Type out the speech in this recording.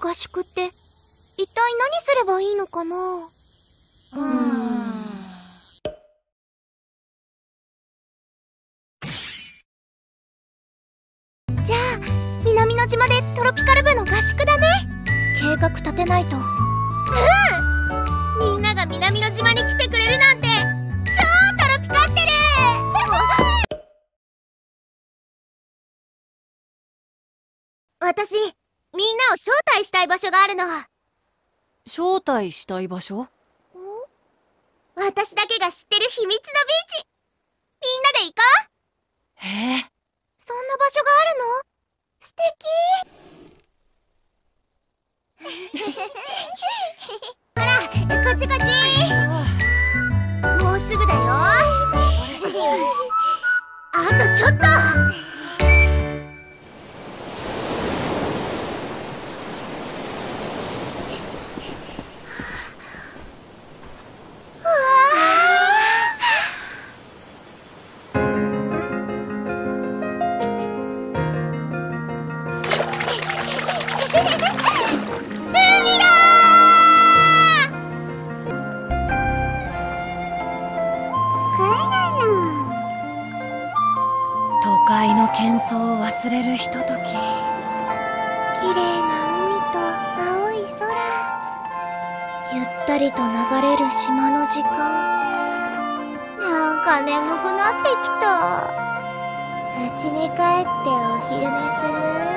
合宿って一体何すればいいのかな。じゃあ南の島でトロピカル部の合宿だね。計画立てないと。みんなが南の島に来てくれるなんて超トロピカってる私、みんなを招待したい場所があるの。 招待したい場所？ 私だけが知ってる秘密のビーチ。みんなで行こう。 へえ。 そんな場所があるの？素敵ほら、こっちこっち。もうすぐだよ。あとちょっと。 都会の喧騒を忘れるひととき。 綺麗な海と青い空、ゆったりと流れる島の時間。なんか眠くなってきた。家に帰ってお昼寝する。